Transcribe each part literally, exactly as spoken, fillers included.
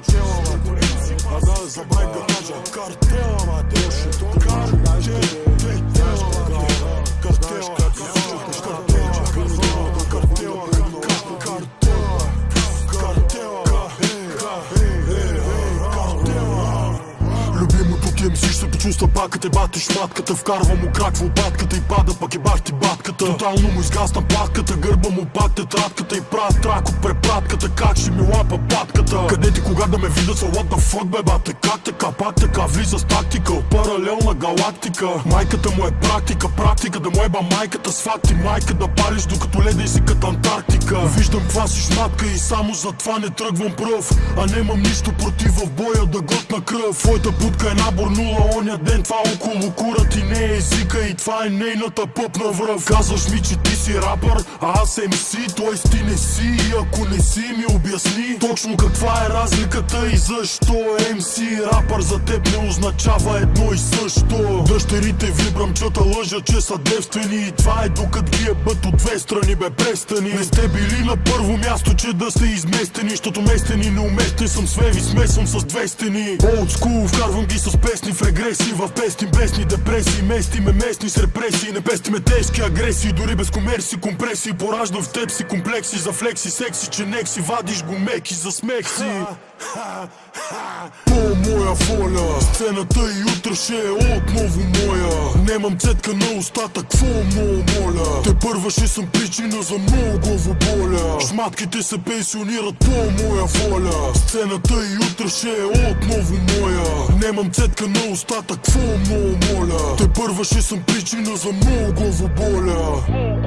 картела, мате. А да, забравих да кажа. Картела, мате. Картела, мате. Картела, ем си ще почувства пак, като бати шматката. Вкарва му крак в лопатката и пада, пък е бахти батката. Тотално му изгасна платката, гърба му пак тетрадката и правят трак от препратката. Как ще ми лапа патката? Къде ти кога да ме видят са what the fuck, бе бате? Как така, пак така, влиза с тактика от паралелна галактика. Майката му е практика, практика да му еба майката с факти. Майка да палиш докато леда и си като Антарктика. Виждам това си шматка и само за това не тръгвам пръв. А нямам нищо против в боя да глътна кръв. Твоята будка е набор нула, оня ден това около кура ти не е езика и това е нейната пъпна връв. Казваш ми, че ти си рапър, а аз ем си, т.е. ти не си. И ако не си, ми обясни точно каква е разликата и защо ем си рапър за теб не означава едно и също. Дъщерите ви бръмчата лъжат, че са девствени и това е докато ги ебат от две страни, бе престани. Не сте били на първо място, че да сте изместени, защото местен и неуместен съм свеви, смесвам с две стени. Old school, вкарвам ги с песни в регресии, в пестим бесни депресии. Местиме местни с репресии, не пестиме тежки агресии, дори без комерси, компресии. Пораждам в теб си комплекси за флекси, секси, че нек си вадиш го меки за смех си. По моя воля, сцената и утре ще е отново моя. Немам цетка на устата, кво много моля. Те първа ще съм причина за много главоболя. Шматките се пенсионират по моя воля. Сцената и утре ще е отново моя. Немам цетка на устата, кво много моля. Те първа ще съм причина за много главоболя.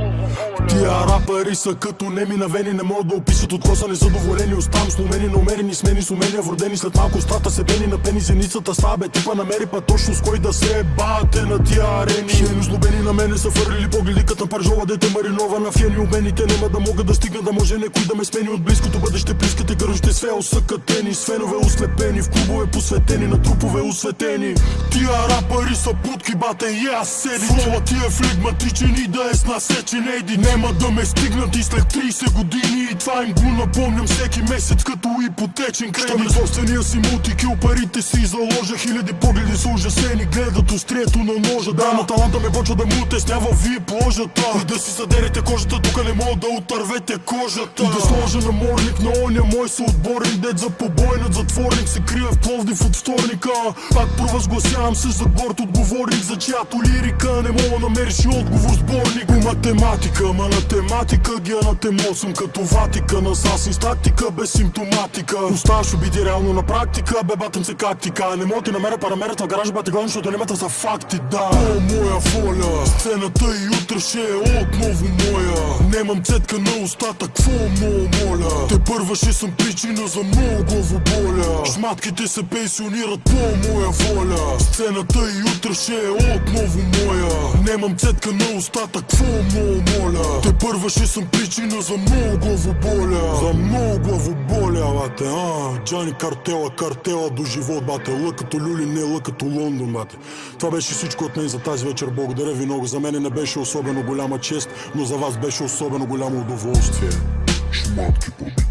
Тия рапъри са като неми на вени, не могат да опишат от коса незадоволени. Оставам сломени, наумерени, смени с умения, вродени след малко устата се пени. На пени зеницата става бе типа, намери па точно с кой да се ебате на тия арени. Хени злобени на мене са фърлили погледи като пържола дете маринована в хени. Обените няма да могат да стигнат, да може некой да ме смени от близкото бъдеще. Плискате гържите с фео съкатени, с фенове ослепени, в клубове посветени, на трупове осветени. Тия рапъри са путки, бате, и аз седи. Флоа ти е флегматичен и да е с насечен еди. Нема да ме стигнат и след трийсет години, и това им го напомням всеки месец като ипотечен кредит. Що ми собствения си мултикил, парите си заложа. Хиляди погледи са ужасени, гледат острието на ножа. Да, но таланта ме почва да му утеснява вие пложата. И да си задерете кожата, тук не мога да отървете кожата. И да сложа наморник на оня мой съотборник, дед за побой над затворник се крие в Пловдив от вторника. Пак провъзгласявам се за горд отговорник, за чиято лирика не мога да намериш и отговор сборник. По математика, ма на тематика ги анатемо съм като Ватикан. Асасин с тактика, без симптоматика. Оставаш обиди реално на практика, бе батам се как ти ка. Не мога ти намеря параметрът в гаража, бати главно, защото немата са факти, да. По моя воля, сцената и утре ще е отново моя. Немам цетка на устата, кво много моля. Те първа ще съм причина за много главоболя. Шматките се пенсионират по моя воля. Сцената и утре ще е отново моя. Немам цетка на устата, кво много моля. Те първа ще съм причина за много главоболя. За много главоболя, бате, а. Джани картела, картела до живот, бате. Лъ като Люли, не лъ като Лондон, бате. Това беше всичко от мен за тази вечер. Благодаря ви много. За мен не беше особено голяма чест, но за вас беше особено голямо удоволствие. Шматки,